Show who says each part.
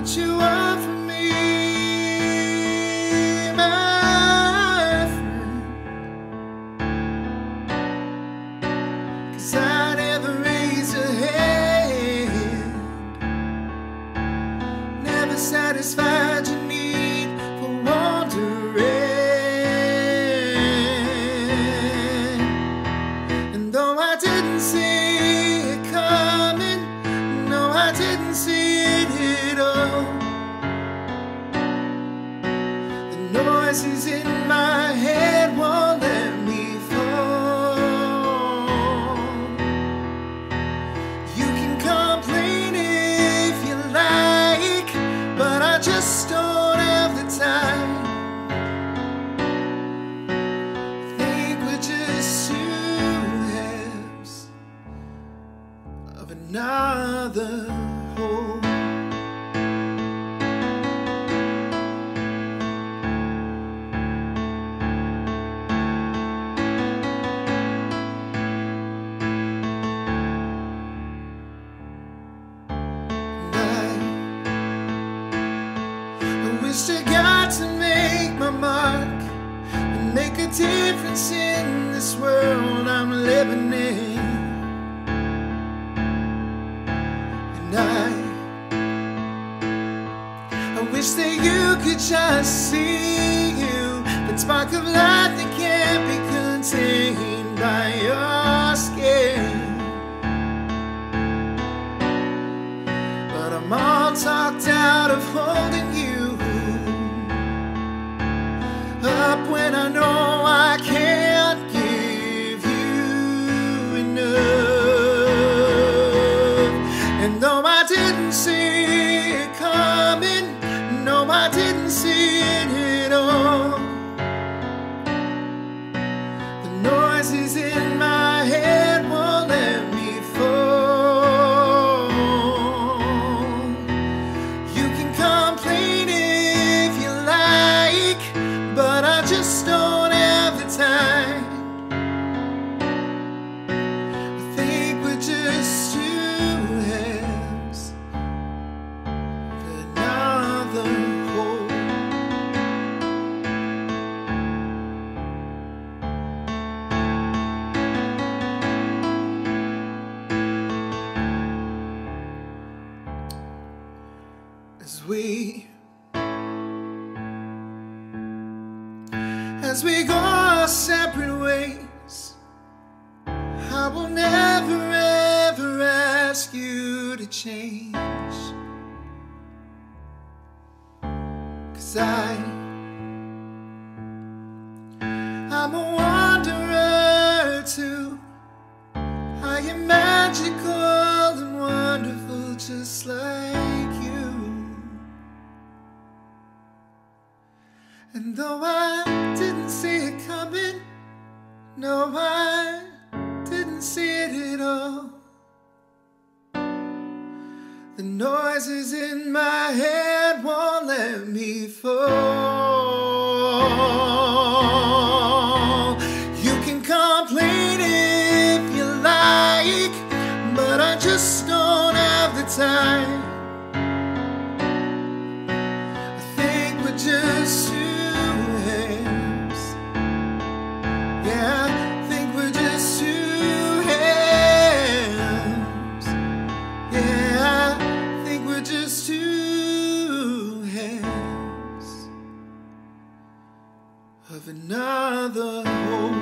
Speaker 1: what you want from me, my friend. 'Cause I never raised a hand, never satisfied your need for wandering. And though I didn't see it coming, no, I didn't see it at all. The noises in my head won't let me fall. You can complain if you like, but I just don't have the time. I think we're just two halves of another whole. I wish to God to make my mark and make a difference in this world I'm living in. And I wish that you could just see you, that spark of light that can't be contained by your skin. But I'm all talked out of holding you up when I know I can't give you enough. And though I didn't see it coming, no, I didn't see it at all. The noises in my head won't let me fall. You can complain if you like, but I just don't have the time. I think we're just two halves of another whole. As we go our separate ways, I will never ever ask you to change. 'Cause I'm a wanderer too. I am magical and wonderful just like you. And though I didn't see it coming, no, I didn't see it at all. The noises in my head won't let me fall. You can complain if you like, but I just don't have the time. I think we're just two halves. Yeah, I think we're just two halves. Yeah, I think we're just two halves of another whole.